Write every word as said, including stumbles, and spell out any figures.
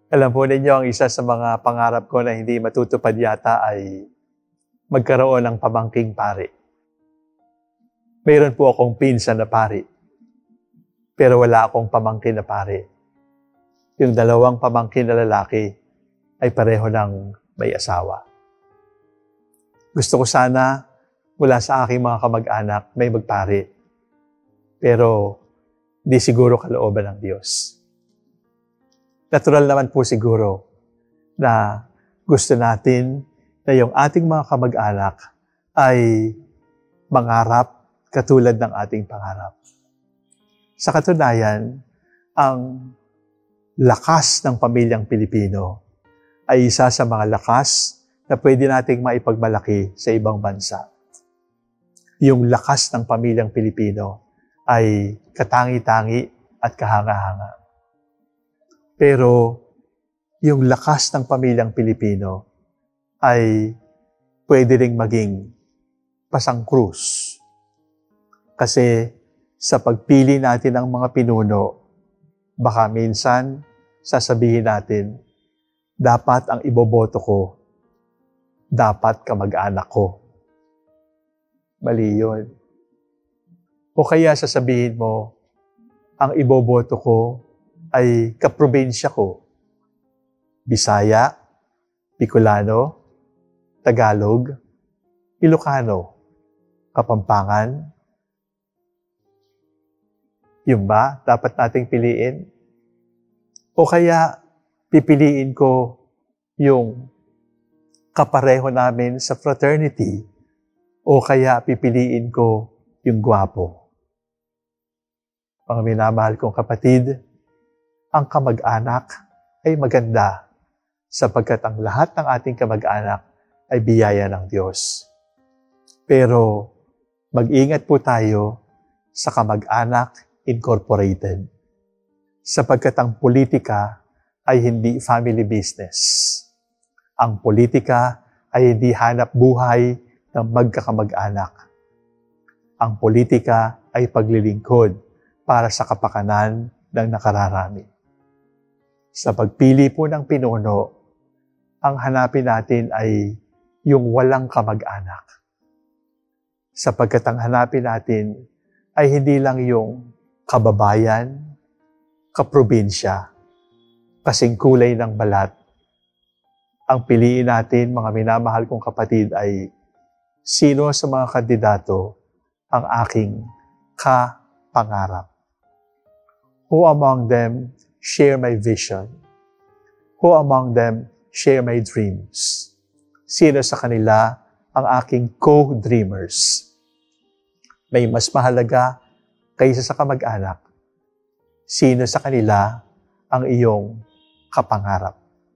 Alam po ninyo, ang isa sa mga pangarap ko na hindi matutupad yata ay magkaroon ng pamangking pari. Mayroon po akong pinsan na pari, pero wala akong pamangkin na pari. Yung dalawang pamangkin na lalaki ay pareho ng may asawa. Gusto ko sana mula sa aking mga kamag-anak may magpari, pero di siguro kalooban ng Diyos. Natural naman po siguro na gusto natin na yung ating mga kamag-anak ay mangarap katulad ng ating pangarap. Sa katunayan, ang lakas ng pamilyang Pilipino ay isa sa mga lakas na pwede nating maipagmalaki sa ibang bansa. Yung lakas ng pamilyang Pilipino ay katangi-tangi at kahanga-hanga. Pero yung lakas ng pamilyang Pilipino ay pwede ring maging pasangkrus. Kasi sa pagpili natin ng mga pinuno, baka minsan sasabihin natin, dapat ang iboboto ko, dapat kamag-anak ko. Mali yun. O kaya sasabihin mo, ang iboboto ko ay kaprobinsya ko. Bisaya, Bicolano, Tagalog, Ilocano, Kapampangan. Yung ba dapat nating piliin? O kaya pipiliin ko yung kapareho namin sa fraternity? O kaya pipiliin ko yung gwapo? Mga minamahal kong kapatid, ang kamag-anak ay maganda sapagkat ang lahat ng ating kamag-anak ay biyaya ng Diyos. Pero mag-ingat po tayo sa Kamag-anak Incorporated sapagkat ang politika ay hindi family business. Ang politika ay hindi hanap buhay ng magkakamag-anak. Ang politika ay paglilingkod para sa kapakanan ng nakararami. Sa pagpili po ng pinuno, ang hanapin natin ay yung walang kamag-anak. Sapagkat ang hanapin natin ay hindi lang yung kababayan, kaprobinsya, kasing kulay ng balat. Ang piliin natin, mga minamahal kong kapatid, ay sino sa mga kandidato ang aking kapangarap. Who among them share my vision? Who among them share my dreams? Sino sa kanila ang aking co-dreamers? May mas mahalaga kaysa sa kamag-anak. Sino sa kanila ang iyong kapangarap?